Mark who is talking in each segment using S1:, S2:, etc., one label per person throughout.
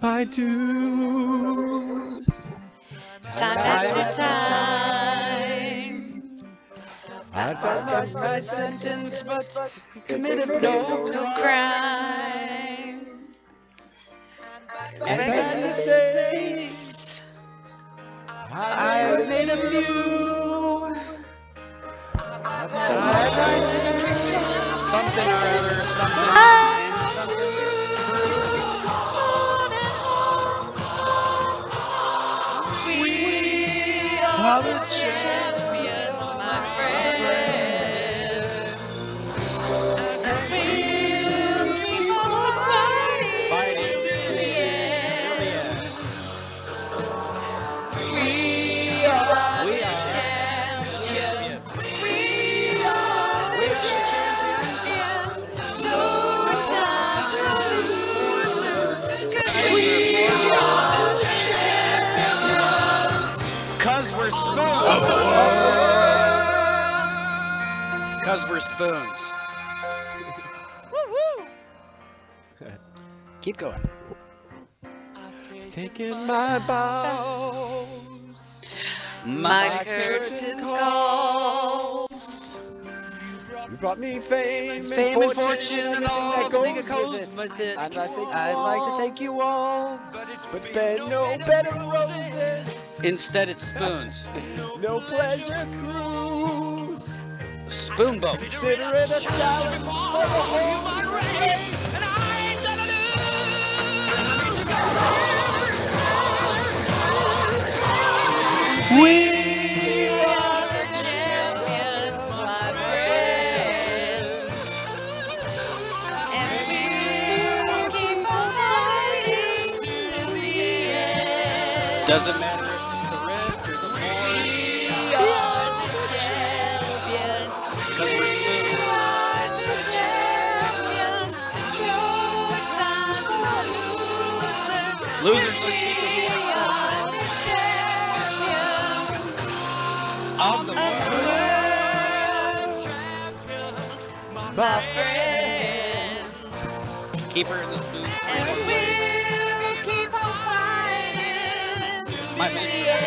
S1: my dues.
S2: Time after time.
S1: I've done my
S2: sentence, but committed no crime.
S1: And by mistakes, I've made a few. I've had
S3: Something or other, something.
S2: We are the champions, my friends. And we'll keep on fighting till the end. We are the champions. We are the champions. No time to lose. 'Cause we are the champions.
S3: 'Cause we're spoons. Because we're spoons. Keep going.
S1: taken my bows,
S2: My curtain calls.
S1: You brought me fame
S3: Fame
S1: and
S3: and fortune and all
S1: that
S3: that
S1: goes
S3: goes
S1: with
S3: with
S1: it.
S3: it.
S1: And I think
S3: I'd like to thank you all.
S1: but it's been no bed of roses,
S3: Instead, it's spoons.
S1: no pleasure cruise.
S3: Spoon boat.
S1: Consider it a challenge for the whole race.
S2: We are the champions, my friends. And we'll keep on fighting till the end.
S3: Doesn't matter if it's the red or the
S2: We
S3: blue.
S2: are the champions.
S3: Because we're
S2: We
S3: spoons.
S2: are the champions. No time for losers.
S3: Losers look
S2: We are the champions
S3: of the
S2: of
S3: world.
S2: the world, my friends.
S3: Keep her in the spoon.
S2: And we'll keep on fighting
S3: My
S2: till
S3: man.
S2: the end.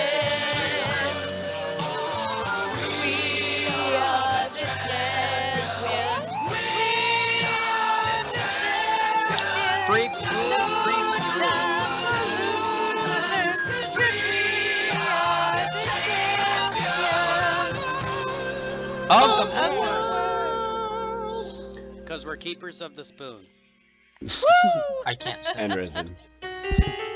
S2: We are the champions. We are the champions.
S3: Free
S2: No
S3: spoon.
S2: time for losers, 'cause we are the champions
S3: Of
S2: of
S3: the
S2: the
S3: world.
S2: world.
S3: Because we're keepers of the spoon.
S4: I can't.
S1: And risen.